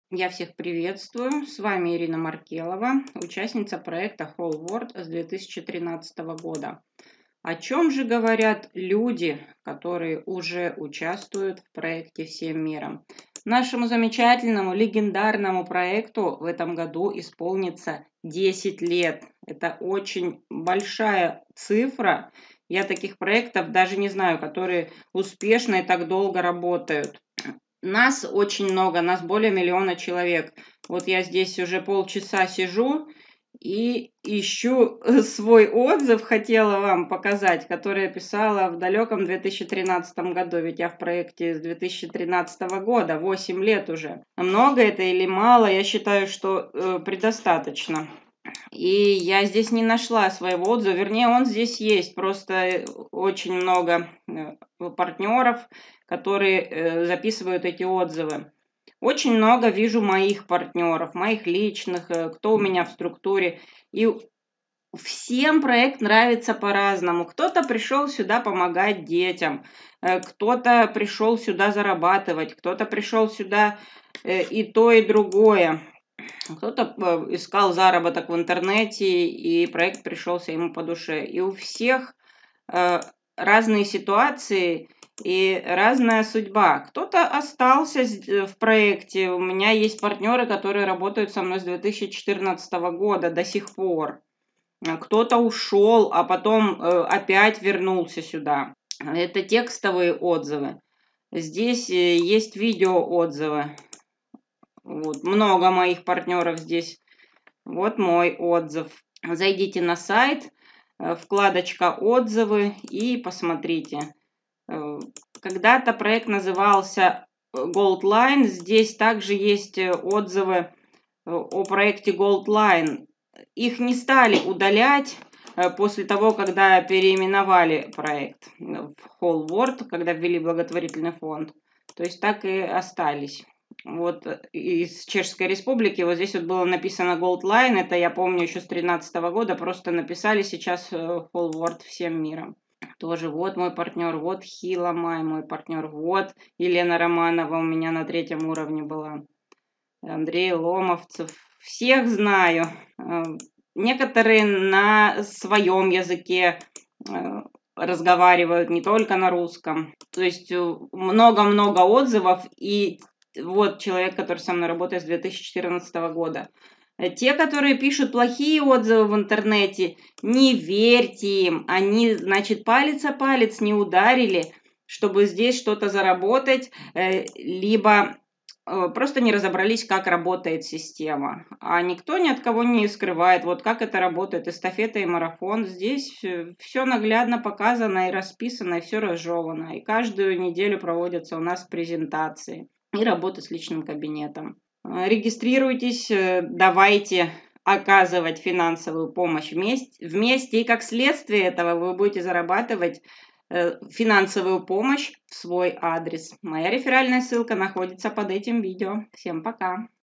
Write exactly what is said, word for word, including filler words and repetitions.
Я всех приветствую. С вами Ирина Маркелова, участница проекта Whole World с две тысячи тринадцатого года. О чем же говорят люди, которые уже участвуют в проекте «Всем миром»? Нашему замечательному, легендарному проекту в этом году исполнится десять лет. Это очень большая цифра. Я таких проектов даже не знаю, которые успешно и так долго работают. Нас очень много, нас более миллиона человек. Вот я здесь уже полчаса сижу и ищу свой отзыв, хотела вам показать, который я писала в далеком две тысячи тринадцатом году, ведь я в проекте с две тысячи тринадцатого года, восемь лет уже. Много это или мало? Я считаю, что э, предостаточно. И я здесь не нашла своего отзыва, вернее, он здесь есть, просто очень много партнеров, которые записывают эти отзывы. Очень много вижу моих партнеров, моих личных, кто у меня в структуре. И всем проект нравится по-разному. Кто-то пришел сюда помогать детям, кто-то пришел сюда зарабатывать, кто-то пришел сюда и то, и другое. Кто-то искал заработок в интернете, и проект пришелся ему по душе. И у всех разные ситуации и разная судьба. Кто-то остался в проекте. У меня есть партнеры, которые работают со мной с две тысячи четырнадцатого года до сих пор. Кто-то ушел, а потом опять вернулся сюда. Это текстовые отзывы. Здесь есть видеоотзывы. Вот, много моих партнеров здесь. Вот мой отзыв. Зайдите на сайт, вкладочка «Отзывы» и посмотрите. Когда-то проект назывался Goldline. Здесь также есть отзывы о проекте Goldline. Их не стали удалять после того, когда переименовали проект в Whole World, когда ввели благотворительный фонд. То есть так и остались. Вот из Чешской Республики, вот здесь вот было написано Goldline, это я помню еще с тринадцатого года, просто написали сейчас Whole World всем миром. Тоже вот мой партнер, вот Хила Май, мой партнер, вот Елена Романова у меня на третьем уровне была, Андрей Ломовцев, всех знаю. Некоторые на своем языке разговаривают, не только на русском. То есть много-много отзывов, и вот человек, который со мной работает с две тысячи четырнадцатого года. Те, которые пишут плохие отзывы в интернете, не верьте им. Они, значит, палец о палец не ударили, чтобы здесь что-то заработать, либо просто не разобрались, как работает система. А никто ни от кого не скрывает, вот как это работает, эстафета и марафон. Здесь все наглядно показано и расписано, и все разжевано. И каждую неделю проводятся у нас презентации и работа с личным кабинетом. Регистрируйтесь, давайте оказывать финансовую помощь вместе, вместе, и как следствие этого вы будете зарабатывать финансовую помощь в свой адрес. Моя реферальная ссылка находится под этим видео. Всем пока!